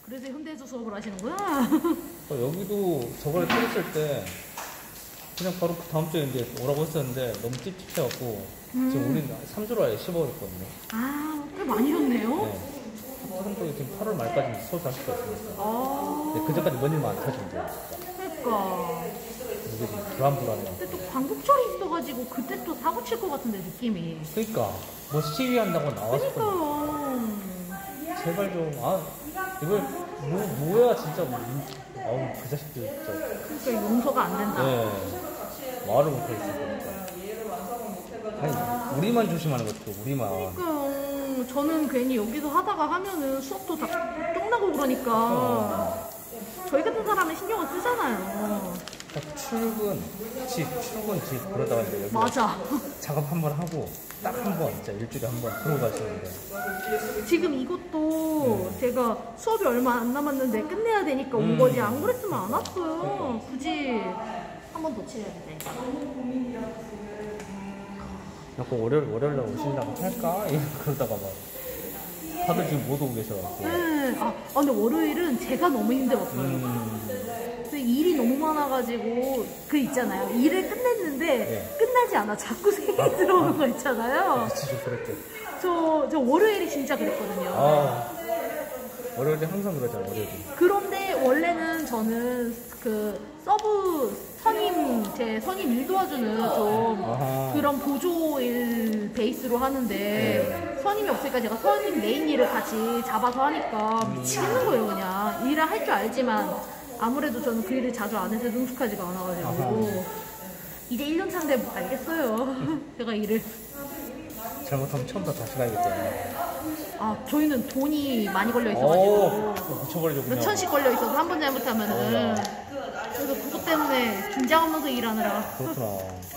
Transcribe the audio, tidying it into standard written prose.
그래서 현대에서 수업을 하시는구나. 여기도 저번에 터졌을 때 그냥 바로 그 다음 주에 이제 오라고 했었는데 너무 찝찝해갖고 지금 우리는 3주로 아예 씹어버렸거든요. 아, 꽤 많이 줬네요. 네. 사람들이 지금 8월 말까지 수업을 할 수가 있으니까. 근데 그전까지 뭔 일만 안 터지면 돼요. 그러니까. 이게 지금 불안불안해요. 근데 또 광복절이 있어가지고 그때 또 사고 칠 것 같은데 느낌이. 그러니까 뭐 시위한다고 나왔을 건데 그러니까요. 제발 좀 이걸 뭐야 진짜 그 자식들 진짜. 그러니까 용서가 안 된다. 네. 말을 못하겠어. 아니 우리만 조심하는 것도 우리만. 그러니까요. 저는 괜히 여기서 하다가 하면은 수업도 다 쫑나고 그러니까 저희 같은 사람은 신경을 쓰잖아요. 딱 출근 집 그러다가 이제 여기 맞아. 작업 한번 하고 딱 한 번 진짜 일주일에 한 번 그러고 가시는데 지금 이것도 제가 수업이 얼마 안 남았는데 끝내야 되니까 온 거지. 안 그랬으면 안 왔어요. 굳이 한 번 더 치려는데. 자꾸 월요일날 오신다고 할까? 그러다가 막 다들 지금 못 오고 계셔가지고. 네. 근데 월요일은 제가 너무 힘들었어요. 일이 너무 많아가지고 그 있잖아요. 일을 끝냈는데 네. 끝나지 않아. 자꾸 생각이 들어오는 거 있잖아요. 진짜 그랬대. 저 월요일이 진짜 그랬거든요. 월요일에 항상 그러잖아. 월요일에. 그런데 원래는 저는 그 서브 제 선임 일 도와주는 좀 그런 보조일 베이스로 하는데 선임이 없으니까 제가 선임 메인 일을 같이 잡아서 하니까 미치겠는 거예요. 그냥 일을 할 줄 알지만 아무래도 저는 그 일을 자주 안 해서 능숙하지가 않아가지고 이제 1년 차인데 뭐 알겠어요. 제가 일을 잘못하면 처음부터 다시 가야겠죠. 저희는 돈이 많이 걸려 있어가지고 미쳐버리죠. 몇 천씩 걸려 있어서 한 번 잘못하면은 그래서 그것 때문에 긴장하면서 일하느라 그렇구나.